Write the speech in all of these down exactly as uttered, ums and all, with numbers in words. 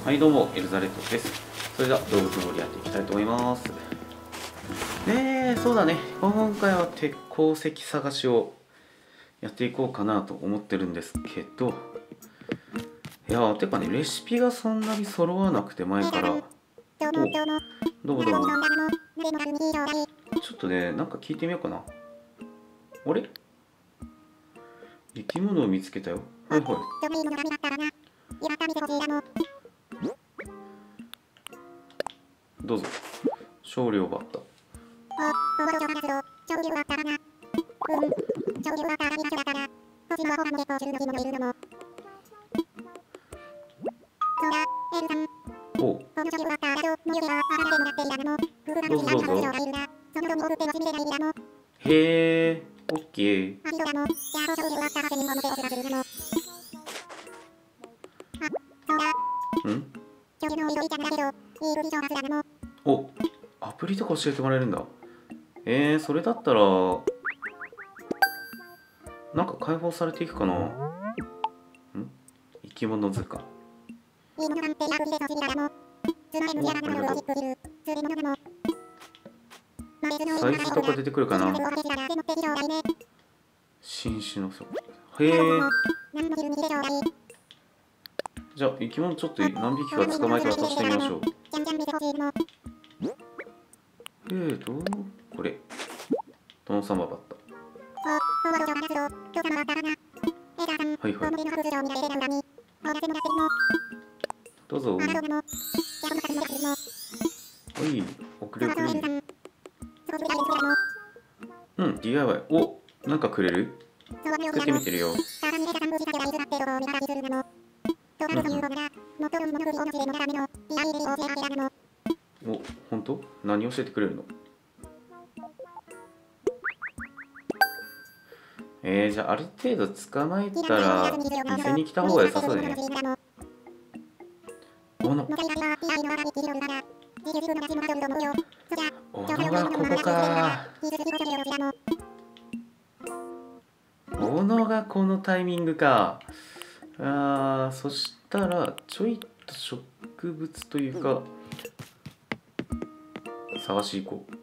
はいどうもエルザレットです。それでは動物森やっていきたいと思います。ねえそうだね、今回は鉄鉱石探しをやっていこうかなと思ってるんですけど、いやーてかね、レシピがそんなに揃わなくて前から。おどうもどうも。ちょっとね、なんか聞いてみようかな。あれ生き物を見つけたよ。はいはい。どうぞ。少量バッタ。おう。どうぞどうぞ。へえ、オッケー。ん？お、アプリとか教えてもらえるんだ。えー、それだったらなんか解放されていくかな。ん？生き物図鑑。お、ありがとう。サイズとか出てくるかな。新種のそへえ。じゃあ生き物ちょっと何匹か捕まえて渡してみましょう。えーとこれトノサマバッタ。はいはい、どうぞ。はい、遅れ遅れ。うん、ディーアイワイ。お、なんかくれる？作ってみてるよ。うんうん、お、ほんと？何教えてくれるの？えー、じゃあある程度捕まえたら店に来た方が良さそうだね。おの。おのがここか。おのがこのタイミングか。あー、そしたらちょいと植物というか探し行こう。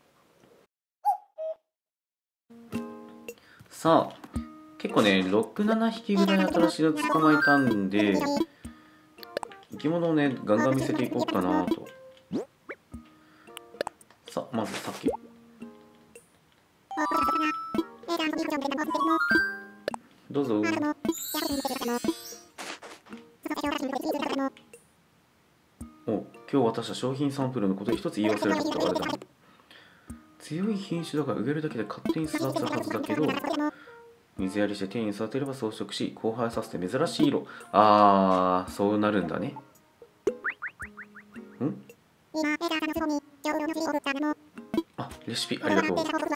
さあ結構ねろく、ななひきぐらい新しいの捕まえたんで、生き物をねガンガン見せていこうかなと。さあまずさっきどうぞ。お、今日渡した商品サンプルのことで一つ言い忘れたことがあるだろう。強い品種だから植えるだけで勝手に育つはずだけど、水やりして丁寧に育てれば装飾し交配させて珍しい色。あー、そうなるんだね。ん？あ、レシピありがとう。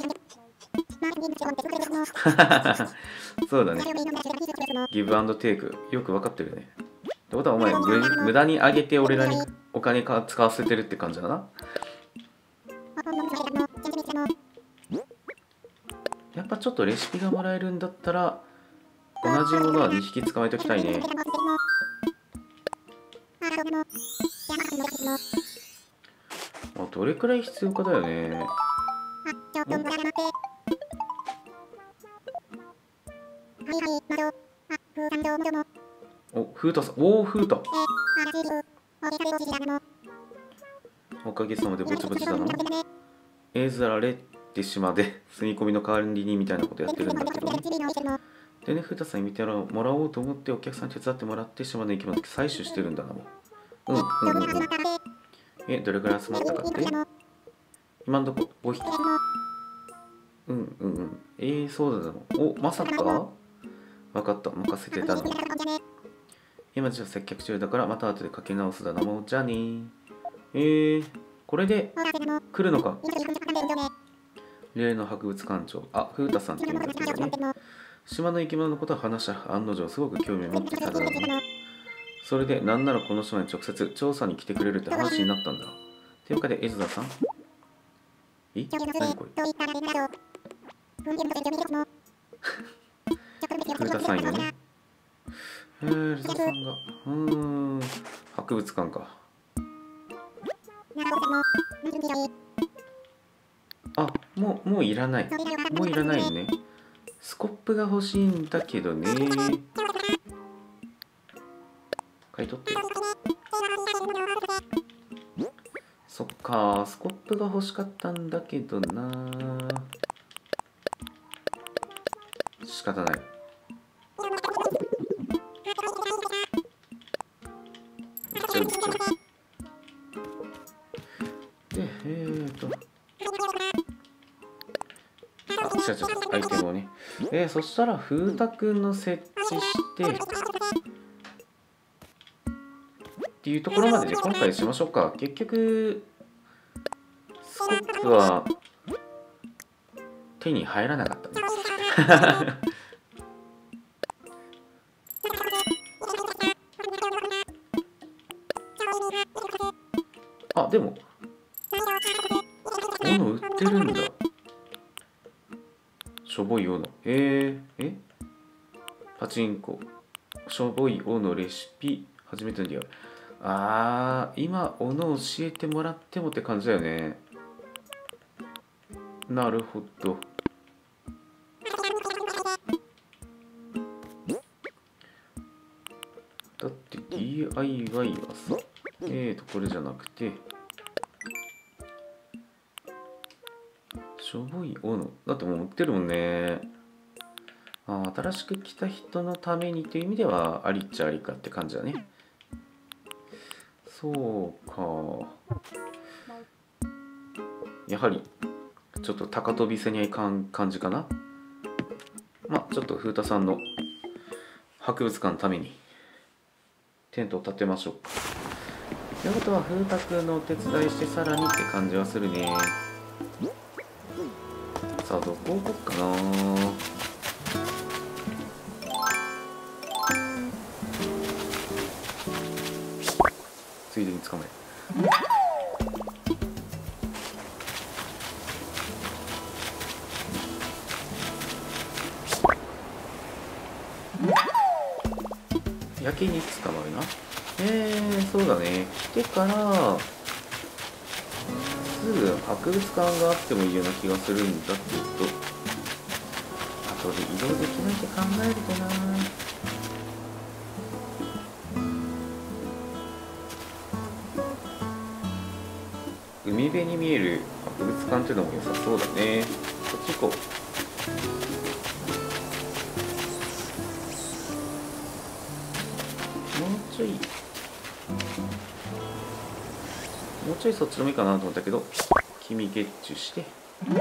そうだね、ギブアンドテイクよく分かってるね。ってことはお前無駄にあげて俺らにお金か使わせてるって感じだな。やっぱちょっとレシピがもらえるんだったら同じものはにひき捕まえておきたいね。あ、どれくらい必要かだよね。お、フータさん。おお、フータ。おかげさまでぼちぼちだな。エズラレって島で住み込みの代わりにみたいなことやってるんだけどね。でね、フータさんに見てもらおうと思ってお客さんに手伝ってもらって島の生き物採取してるんだなもん。うんうんうんうん。え、どれくらい集まったかって？今んとこごひき。うんうんうん。えー、そうだな。お、まさか？わかった、任せてたの。今じゃ接客中だからまた後でかけ直すだなもう。じゃあねー。えー、これで来るのか。例の博物館長。あ、フータさんって言うんだけどね。島の生き物のことは話した案の定すごく興味を持っていただろうね。それでなんならこの島に直接調査に来てくれるって話になったんだ。というかでエズダさん、え、何これ。フータさんよね。えー、エズダさんがうーん博物館か。あ、もうもういらない。もういらないよね。スコップが欲しいんだけどね。買い取って。そっか、スコップが欲しかったんだけどな。仕方ない。めっちゃうっちゃう。で、えーと。あ、違う違う、アイテムをね。えー、そしたら、風太くんの設置して、っていうところまでで今回しましょうか。結局、スコップは手に入らなかったね。あ、でも、斧売ってるんだ。しょぼい斧。えー、えパチンコ。しょぼい斧レシピ。初めての出会い。あー、今、斧教えてもらってもって感じだよね。なるほど。だって ディーアイワイ はさ、えーと、これじゃなくて、しょぼい斧。だってもう売ってるもんね。あ、新しく来た人のためにという意味では、ありっちゃありかって感じだね。そうか。やはり、ちょっと高飛びせにゃいかん感じかな。まあ、ちょっと風太さんの博物館のためにテントを立てましょうか。ということは、風太くんのお手伝いしてさらにって感じはするね。さあ、どこ行こうかな。ついでに捕まえ。やけに捕まるな。えー、そうだね。来てからすぐ博物館があってもいいような気がするんだけど、後で移動できないって考えるとな。海辺に見える博物館っていうのも良さそうだね。こっち行こう。もうちょいもうちょいそっちのもいいかなと思ったけど、君ゲッチュして、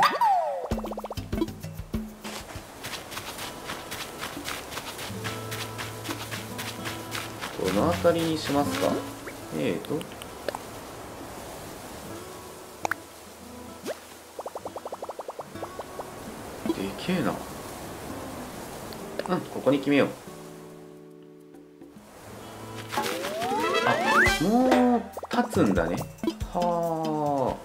どの辺りにしますか。えーとでけえな。うん、ここに決めよう。あ、もう立つんだね。は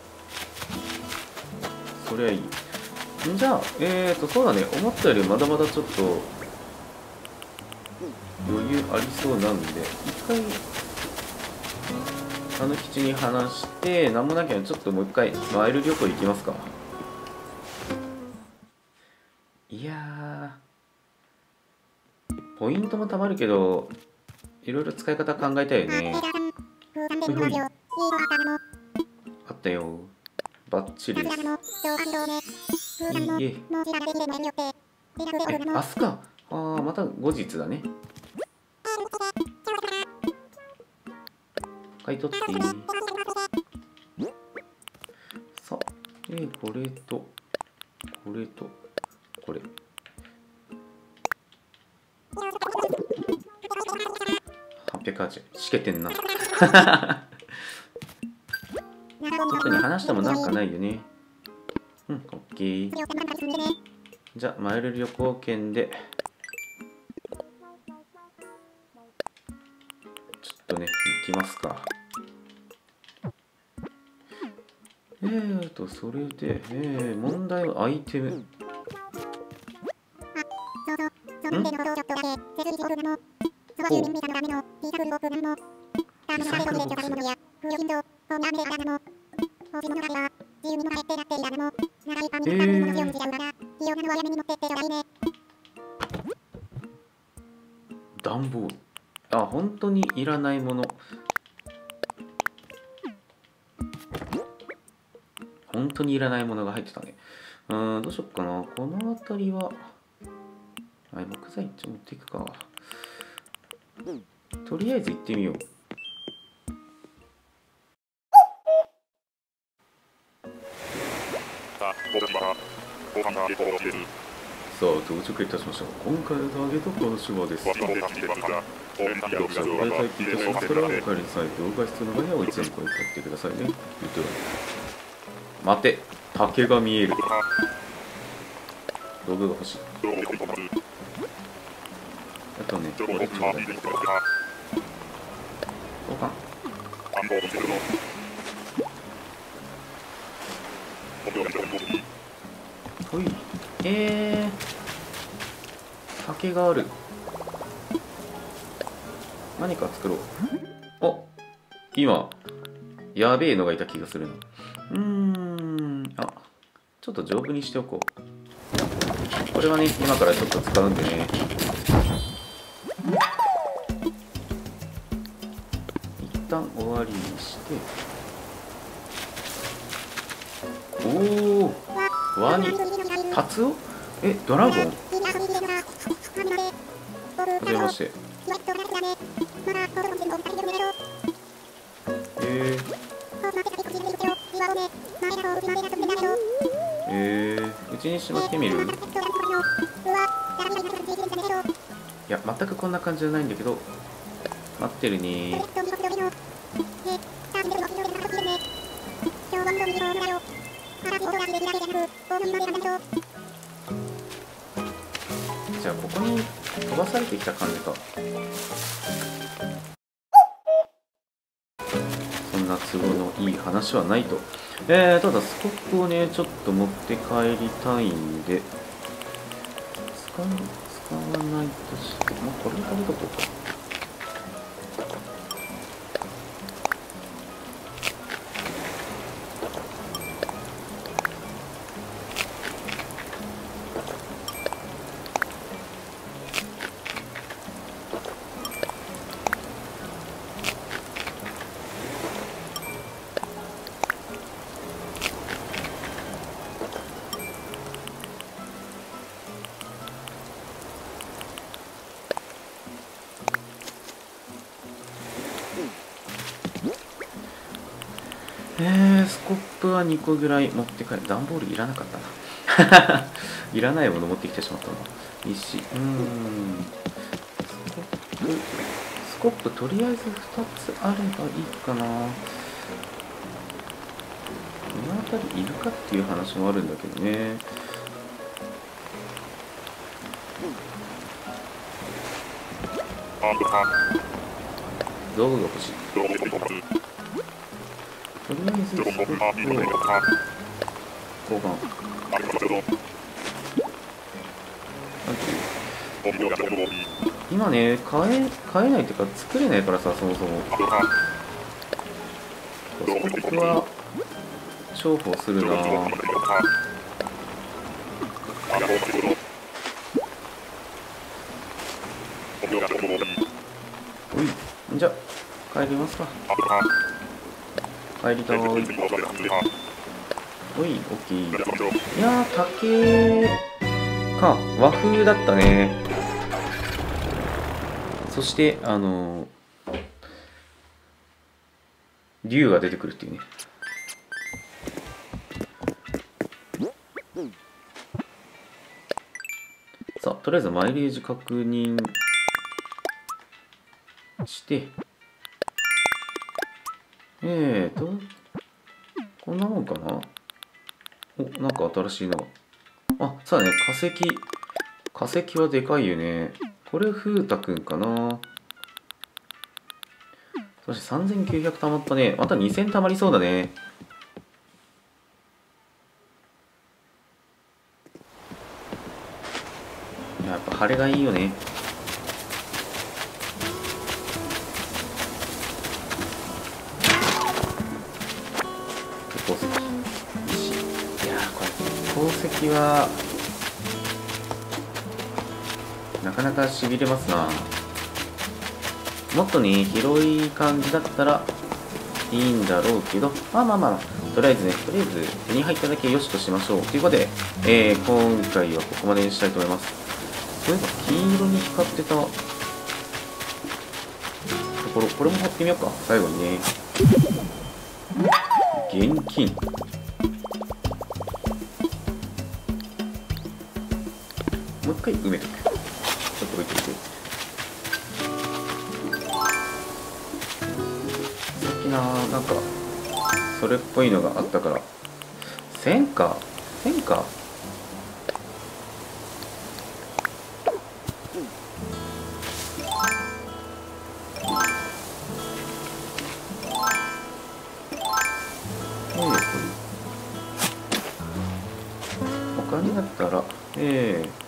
あ、そりゃいい。じゃあ、えーと、そうだね。思ったよりまだまだちょっと余裕ありそうなんで、一回あの基地に話して、なんもなきゃちょっともう一回マイル旅行行きますか。いやー、ポイントもたまるけど、いろいろ使い方考えたいよね。ほいほい。あったよ。バッチリです。いいえ。え、明日か。ああ、また後日だね。買い取っていい。さあ、えー、これと、これと、これ。はっぴゃくはちえん。しけてんな。特に話してもなんかないよね。うん、オッケー。じゃあ、マイル旅行券で、ちょっとね、行きますか。えーと、それで、えー、問題はアイテム。ん？ リサイクルボックス。えー、段ボール。あ、本当にいらないもの。本当にいらないものが入ってたね。うーん、どうしよっかな。この辺りは、あ、木材一応持っていくか。とりあえず行ってみよう。さあ、到着いたしました。今回のターゲットはこの島です。読者がお帰りいたしますから、お帰りなさい。動画必要な場合は、いつでも声かけてくださいね。言ってる。待て、竹が見える。道具が欲しい。あとね、これちょうだい。交換。ほい。えー、竹がある。何か作ろう。お、今やべえのがいた気がするな。うーん、あ、ちょっと丈夫にしておこう。これはね、今からちょっと使うんでね。一旦終わりにして、おお、ワニ、タツオ、え、ドラゴン。はじめまして。えー、えー、うちにしまってみる？いや、全くこんな感じじゃないんだけど、待ってるね。じゃあここに飛ばされてきた感じか。そんな都合のいい話はないと。えー、ただスコップをねちょっと持って帰りたいんで、使う使わないとして、まあ、これで食べとこうか。えー、スコップはにこぐらい持って帰る。段ボールいらなかったな。いらないもの持ってきてしまったな。石、うーん。スコップ、スコップとりあえずふたつあればいいかな。この辺りいるかっていう話もあるんだけどね。道具が欲しい。とりあえずスコップを交換。今ね、買え、買えないっていうか作れないからさ、そもそも。スコップは重宝するなぁ。おい、じゃあ帰りますか。帰りたーい。おい、オッケー。いやー、竹か、和風だったね。そして、あのー、竜が出てくるっていうね。さあ、とりあえずマイレージ確認して、えーと、こんなもんかな。お、なんか新しいのが。あ、そうだね、化石。化石はでかいよね。これ、風太くんかな。そしてさんぜんきゅうひゃく溜まったね。またにせん溜まりそうだね。やっぱ晴れがいいよね。 鉱石石。いやーこれ鉱石はなかなかしびれますな。もっとね広い感じだったらいいんだろうけど、まあまあまあとりあえずねとりあえず手に入っただけよしとしましょうということで、えー、今回はここまでにしたいと思います。そういえば金色に光ってたところ、これも貼ってみようか。最後にね現金、もう一回埋めとく。ちょっと置いておいて。さっきななんかそれっぽいのがあったからせんかせんか他にだったらええ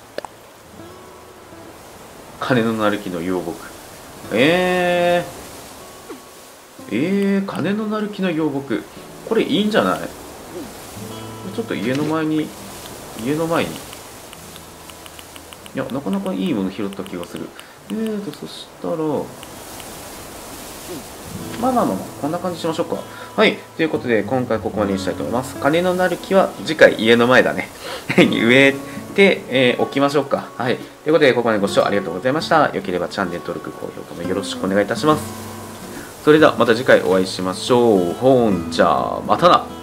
金のなる木の妖木、えー、えー、金のなる木の妖木、これいいんじゃない？ちょっと家の前に家の前にいやなかなかいいもの拾った気がする。えーとそしたらまあまあまあまあこんな感じしましょうか。はい、ということで今回ここまでにしたいと思います。金のなる木は次回家の前だねに植えて、えー、置きましょうか。はい、ということでここまでご視聴ありがとうございました。よければチャンネル登録高評価もよろしくお願いいたします。それではまた次回お会いしましょう。ほんじゃまたな。